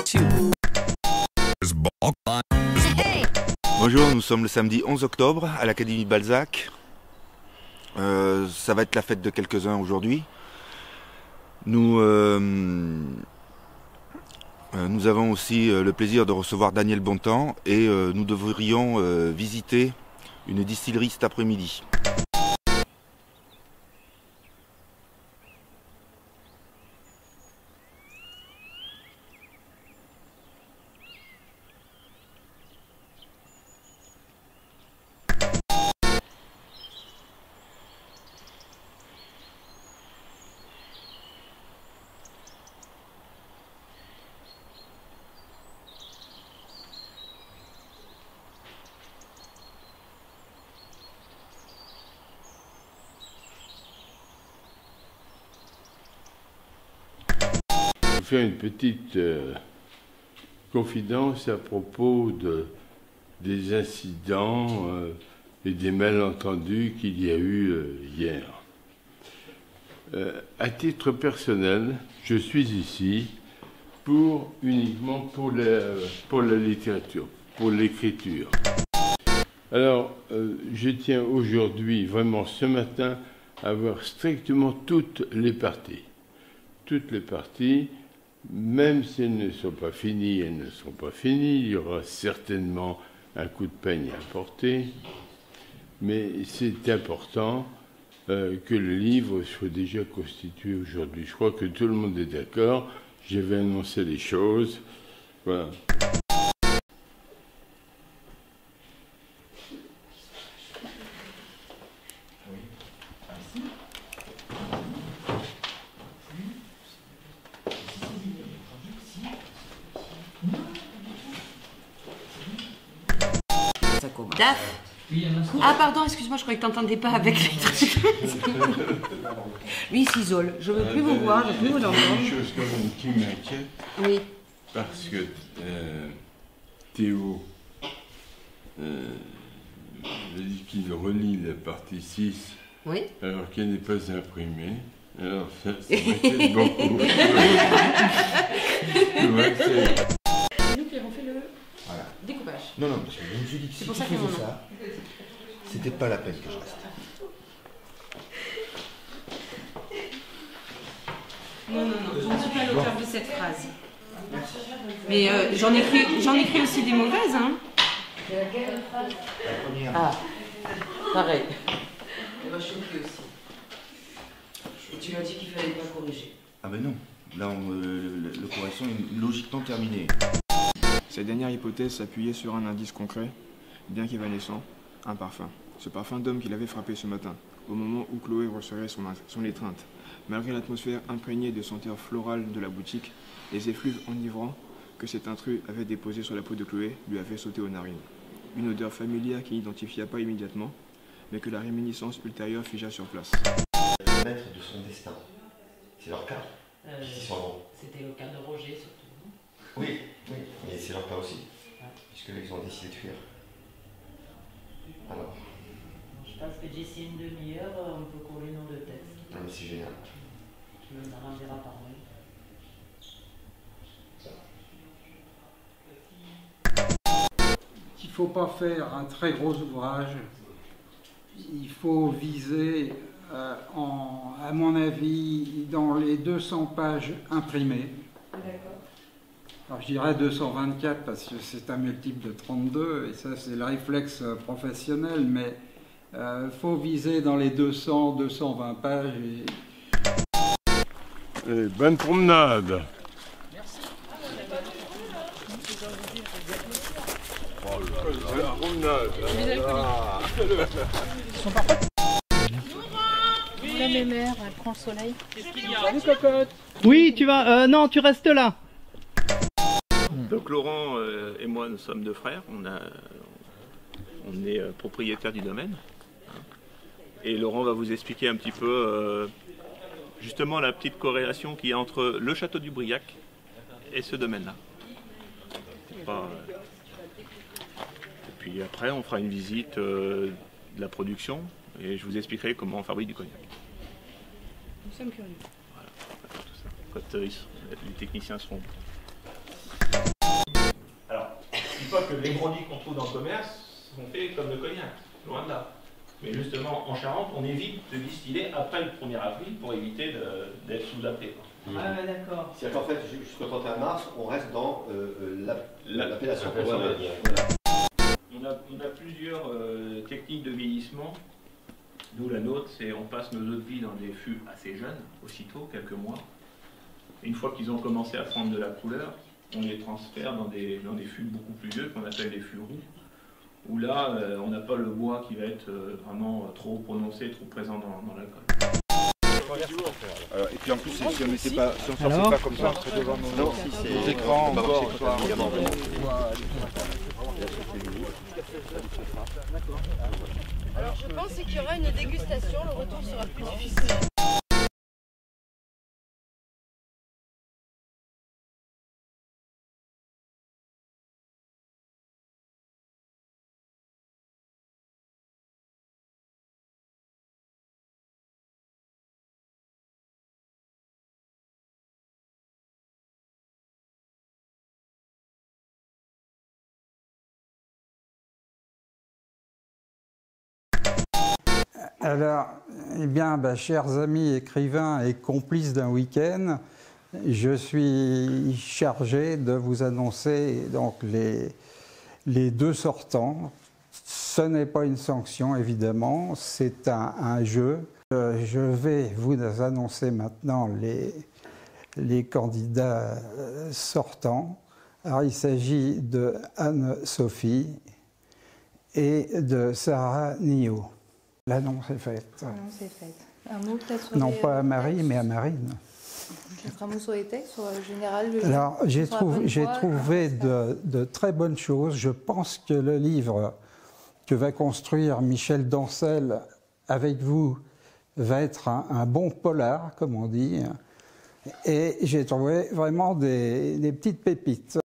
Bonjour, nous sommes le samedi 11 octobre à l'Académie Balzac. Ça va être la fête de quelques-uns aujourd'hui. Nous avons aussi le plaisir de recevoir Daniel Bontemps et nous devrions visiter une distillerie cet après-midi. Je vais faire une petite confidence à propos des incidents et des malentendus qu'il y a eu hier. À titre personnel, je suis ici uniquement pour la littérature, pour l'écriture. Alors, je tiens aujourd'hui, vraiment ce matin, à voir strictement toutes les parties. Toutes les parties. Même si elles ne sont pas finies, elles ne sont pas finies. Il y aura certainement un coup de peigne à porter. Mais c'est important que le livre soit déjà constitué aujourd'hui. Je crois que tout le monde est d'accord. Je vais annoncer les choses. Voilà. Daf. Ah pardon, excuse-moi, je croyais que tu n'entendais pas avec les trucs. Lui il s'isole, je ne veux plus vous voir, je ne veux plus vous entendre. Il y a une chose quand même qui m'inquiète. Oui. Parce que Théo dit qu'il relit la partie 6 oui. Alors qu'elle n'est pas imprimée. Alors ça m'inquiète beaucoup. C'est nous qui avons fait le découpage. Non, parce que je me suis dit que si tu faisais ça, c'était pas la peine que je reste. Non, je ne suis pas l'auteur de cette phrase. Mais j'en écris aussi des mauvaises, hein. La première. Ah, pareil. Elle m'a choqué aussi. Et tu m'as dit qu'il fallait pas corriger. Ah ben non, là le correction est logiquement terminée. Cette dernière hypothèse s'appuyait sur un indice concret, bien qu'évanescent, un parfum. Ce parfum d'homme qui l'avait frappé ce matin, au moment où Chloé resserrait son étreinte. Malgré l'atmosphère imprégnée de senteurs florales de la boutique, les effluves enivrants que cet intrus avait déposés sur la peau de Chloé lui avaient sauté aux narines. Une odeur familière qui n'identifia pas immédiatement, mais que la réminiscence ultérieure figea sur place. Maître de son destin. C'est leur cas. C'était le cas de Roger surtout. Oui, mais c'est leur cas aussi. Puisque ils ont décidé de fuir. Alors. Je pense que d'ici une demi-heure, on peut coller nos deux textes. Non mais c'est génial. Tu me l'arrangeras par mail. Il ne faut pas faire un très gros ouvrage. Il faut viser, à mon avis, dans les 200 pages imprimées. Alors je dirais 224 parce que c'est un multiple de 32 et ça c'est le réflexe professionnel, mais il faut viser dans les 200-220 pages. Et bonne promenade. Merci. Oh là là, la promenade. Ils sont parfaits. La mémère, elle prend le soleil. Salut cocotte. Oui, tu vas... non, tu restes là. Donc Laurent et moi, nous sommes deux frères. On est propriétaires du domaine. Et Laurent va vous expliquer un petit peu justement la petite corrélation qu'il y a entre le château du Briac et ce domaine-là. Et puis après, on fera une visite de la production et je vous expliquerai comment on fabrique du cognac. Nous sommes curieux. Voilà, tout ça. Quand les techniciens seront... que les brandies qu'on trouve dans le commerce sont faits comme le cognac, loin de là. Mais justement, en Charente, on évite de distiller après le 1er avril pour éviter d'être sous-appelé. Ah, d'accord. C'est-à-dire qu'en fait, jusqu'au 31 mars, on reste dans l'appellation. Voilà. On a plusieurs techniques de vieillissement. Nous, la nôtre, c'est on passe nos eaux de vie dans des fûts assez jeunes, aussitôt, quelques mois. Et une fois qu'ils ont commencé à prendre de la couleur, on les transfère dans des fûts beaucoup plus vieux, qu'on appelle des fûts roux, où là, on n'a pas le bois qui va être vraiment trop prononcé, trop présent dans l'alcool. Et puis en plus, si on ne sortait pas comme ça, c'est devant nos écrans encore. Alors je pense qu'il y aura une dégustation, le retour sera plus difficile. Alors, eh bien, chers amis écrivains et complices d'un week-end, je suis chargé de vous annoncer donc les deux sortants. Ce n'est pas une sanction, évidemment, c'est un jeu. Je vais vous annoncer maintenant les candidats sortants. Alors, il s'agit de Anne-Sophie et de Sarah Nio. L'annonce est faite. L'annonce est faite. Un mot peut-être sur non pas à Marie, mais à Marine. Un mot sur les textes, sur le général. Alors, j'ai trouvé de très bonnes choses. Je pense que le livre que va construire Michel Dancel avec vous va être un bon polar, comme on dit. Et j'ai trouvé vraiment des petites pépites.